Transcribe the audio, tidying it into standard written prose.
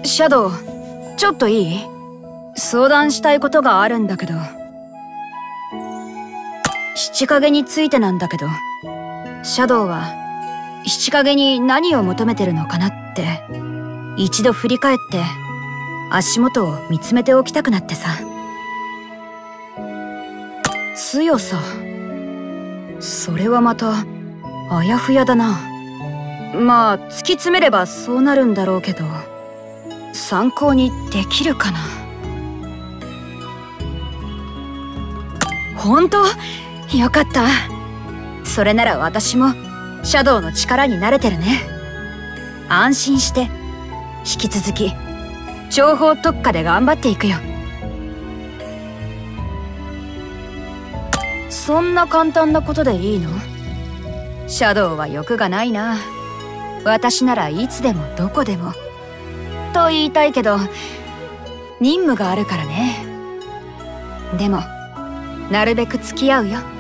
シャドウ、ちょっといい？相談したいことがあるんだけど。七影についてなんだけど、シャドウは七影に何を求めてるのかなって一度振り返って足元を見つめておきたくなってさ。強さ、それはまたあやふやだな。まあ突き詰めればそうなるんだろうけど、参考にできるかな。本当？よかった。それなら私もシャドウの力に慣れてるね。安心して引き続き情報特化で頑張っていくよ。そんな簡単なことでいいの？シャドウは欲がないな。私ならいつでもどこでもと言いたいけど任務があるからね。でもなるべく付き合うよ。